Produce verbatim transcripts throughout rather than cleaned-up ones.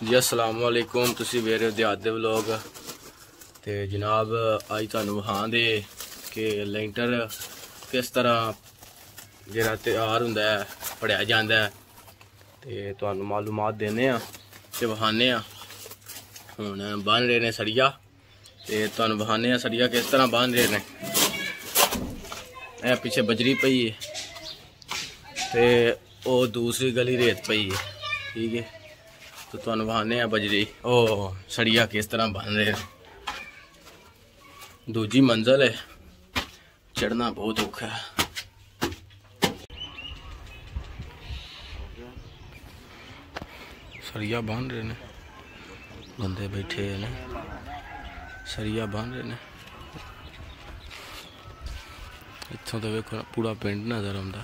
जी अस्सलाम वालेकुम। तुसी वेख रहे हो देहात दे व्लॉग। ते जनाब अज तुहानू विखा दे कि लेंटर किस तरह जेह्ड़ा त्यार हुंदा है पढ़िया जांदा है ते तुहानू मालूमात देने आ ते विखाने आ। हुण बन रहे ने सरिया ते तुहानू विखाने आ सरिया किस तरह बन रहे ने। ए पिछे बजरी पई है ते ओ दूसरी गली रेत पई है, ठीक है। तो तुहानू विखाने आ बजरी ओ सरिया किस तरह बन रहे। दूजी मंजिल है, चढ़ना बहुत औखा है। सरिया बन रहे ने, बंदे बैठे ने, सरिया बन रहे ने। इत्थों तो वेखो पूरा पिंड नजर आंदा।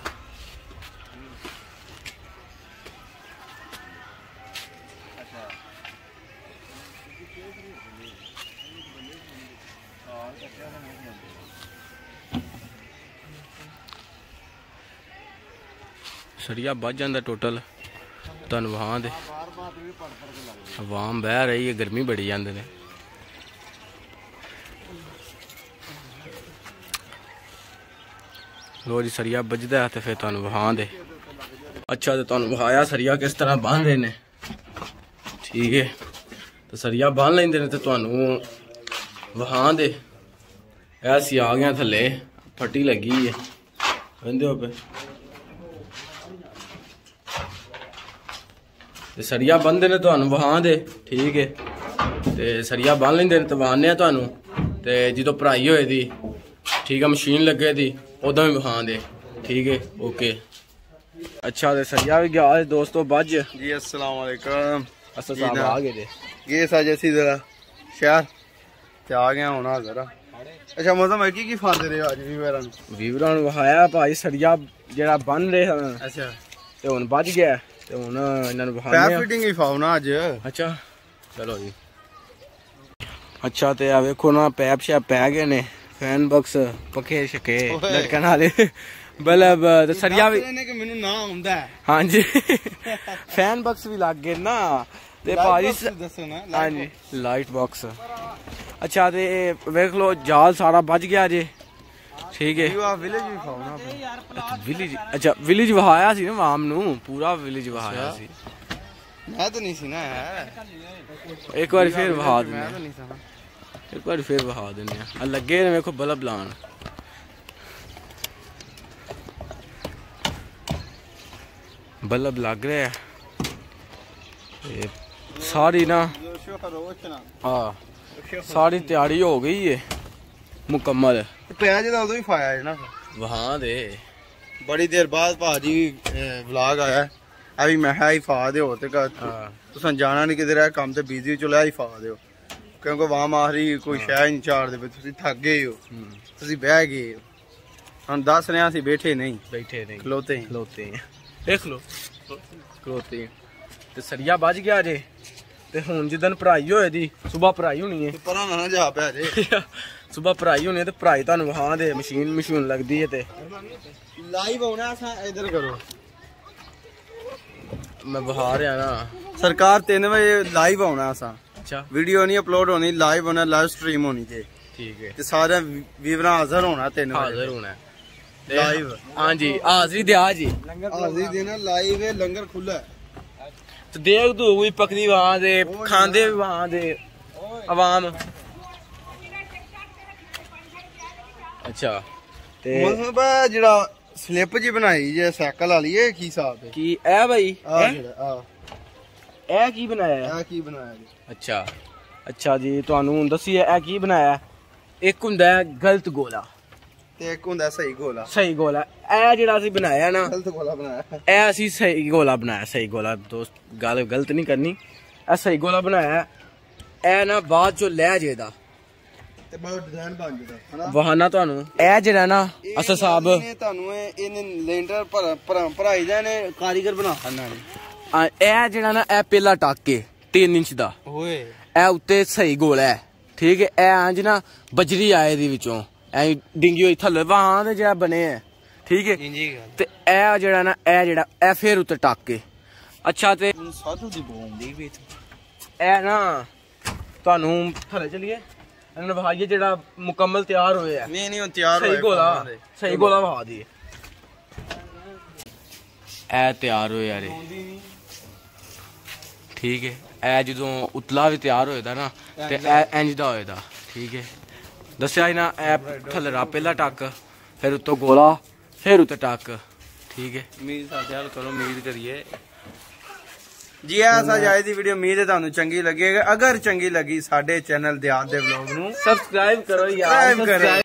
सरिया बच जाता टोटल तुहानू विखा दे। अवाम बह रही है, गर्मी बड़ी जाते ने। लो जी सरिया बजदा है तो फिर तुहानू विखा दे। अच्छा तो तुहानू विखाया सरिया किस तरह बन रहे ने, ठीक है। तो सरिया बन लेंदे ने तो तुहानू विखा दे। ऐसी आ गया थले, फट्टी लगी है, कहंदे हो पे ते सरिया बनदे ने तुहानू विखा दे, ठीक है। ते सरिया बन लेंदे ने तो विखाने तुहानू। ते जो भराई होए दी, ठीक है, मशीन लगे दी उदों भी विखा दे, ठीक है, ओके। अच्छा तो सरिया भी गया दोस्तों बज जी। अस्सलाम वालेकुम। असद साहब आ गए थे ये साज असी जरा शहर ते आ गया होना जरा। अच्छा मौसम है की की फांदे रहे आज वीवरां नू वीवरां नू विखाया भाई सरिया जेड़ा बन रहे हैं। अच्छा ते हुण बज गया ते हुण इन्हां नू विखाने पैप फिटिंग ही फाओ ना अज। अच्छा चलो जी। अच्छा ते आ वेखो ना पैप शैप पै गए ने, फैन बॉक्स पखे शके लटकन वाले बल्ब ते सरिया भी मैनू ना आउंदा है। हाँ जी फैन बॉक्स भी लग गए ना ते भाजी दसो ना। हाँ जी लाइट बॉक्स। अच्छा ते वेख लो जाल सारा बज गया जे, ठीक है। विलेज भी खाओ ना विलेज। अच्छा विलेज वहाया सी ना वाम नू, पूरा विलेज वहाया सी। मैं तो नहीं सी ना यार। एक बार फिर वहा देने, मैं तो नहीं सा। एक बार फिर वहा देने आ लगे ने वेखो बल्ब लान। बल्ब लग रहे है सारी ना। हाँ सारी तैयारी हो गई है मुकम्मल। पैज दा उदों ही फाया है ना वहां दे। बड़ी देर बाद भाजी व्लॉग आया अभी मैं ही फा दे होते तुसा जाना नहीं किधर है, काम ते बिजी चलो ही फा दो क्योंकि वहां मारी कोई शह नहीं चार दे तुसी थक गए हो, तुसी बह गए हो। हम दस रहे हैं बैठे नहीं, बैठे नहीं, खलोते हैं खलोते हैं। देख लो खलोते हैं। ते सरिया बज गया जे ते हुन जिदन पढ़ाई होए दी सुबह पढ़ाई होनी है। परा ना जा पे जे सुबह पढ़ाई होनी है ते पढ़ाई तुहानू विखा दे। मशीन मशीन लगदी है ते लाइव होना असा इधर करो। मैं विखा रहा ना सरकार तीन बजे लाइव होना असा। अच्छा वीडियो नहीं अपलोड होनी, लाइव होना, लाइव स्ट्रीम होनी चाहिए, ठीक है। ते सारे वीवरा हाजिर होना तीन बजे हाजिर होना है लाइव। हाँ जी हाजरी दे आ जी हाजिरी देना लाइव है, लंगर खुला है। तो देख तू भी पकदी वहां दे, खांदे भी वहां दे अवाम। अच्छा ते मतलब जेड़ा स्लिप जी बनाई जे साइकिल वाली है की हिसाब है की ए भाई आ जेड़ा आ ए की बनाया है? आ की बनाया जी? अच्छा अच्छा जी तुहानू हुण दस्सिए ए की बनाया। एक हुंदा है गलत गोला ते एक हुंदा सही गोला। सही गोला ए जेड़ा असी बनाया ना गलत गोला बनाया ए असी सही गोला बनाया। सही गोला दोस्त गल गलत नहीं करनी, ए सही गोला बनाया। ए ना बाद चो लै जेदा ते बहुत डिजाइन बन जेदा है ना वहाना तुहानू ए जेड़ा ना अस साहब तुहानू इने लेंटर पर भराई जाने कारीगर बना खाना ने। ए जेड़ा ना ए पहला टाके तीन इंच दा ओए ए उत्ते सही गोला है, ठीक है। ए अंज ना बजरी आए दी विचों ऐ डिंगी हुई थल्ले वहां दे जेड़ा बने है, ठीक है। ते ए जेड़ा ना ए जेड़ा ए फिर उत्ते टाके। अच्छा ते साधु दी बोंदी भी ਇਹ ਨਾ ਤੁਹਾਨੂੰ ਥੱਲੇ ਚਲੀਏ ਇਹਨਾਂ ਵਿਖਾਈਏ ਜਿਹੜਾ ਮੁਕੰਮਲ ਤਿਆਰ ਹੋਇਆ ਹੈ। ਨਹੀਂ ਨਹੀਂ ਹੁਣ ਤਿਆਰ ਸਹੀ ਗੋਲਾ ਸਹੀ ਗੋਲਾ ਵਿਖਾ ਦਈਏ। ਇਹ ਤਿਆਰ ਹੋਇਆ ਰੇ ਠੀਕ ਹੈ। ਇਹ ਜਦੋਂ ਉਤਲਾ ਵੀ ਤਿਆਰ ਹੋਏਦਾ ਨਾ ਤੇ ਇਹ ਇੰਜ ਦਾ ਹੋਏਦਾ ਠੀਕ ਹੈ। ਦੱਸਿਆ ਨਾ ਇਹ ਥੱਲੜਾ ਪਹਿਲਾ ਟੱਕ ਫਿਰ ਉੱਤੋਂ ਗੋਲਾ ਫਿਰ ਉੱਤੇ ਟੱਕ ਠੀਕ ਹੈ। ਉਮੀਦ ਸਾਡੇ ਹਾਲ ਕਰੋ ਉਮੀਦ ਕਰੀਏ ਜੀ ਆ ਸਾਡੀ ਦੀ ਵੀਡੀਓ ਉਮੀਦ ਹੈ ਤੁਹਾਨੂੰ ਚੰਗੀ ਲੱਗੇਗੀ। ਅਗਰ ਚੰਗੀ ਲੱਗੀ ਸਾਡੇ ਚੈਨਲ ਦਿਆਤ ਦੇ ਵਲੌਗ ਨੂੰ ਸਬਸਕ੍ਰਾਈਬ ਕਰੋ ਯਾਰ।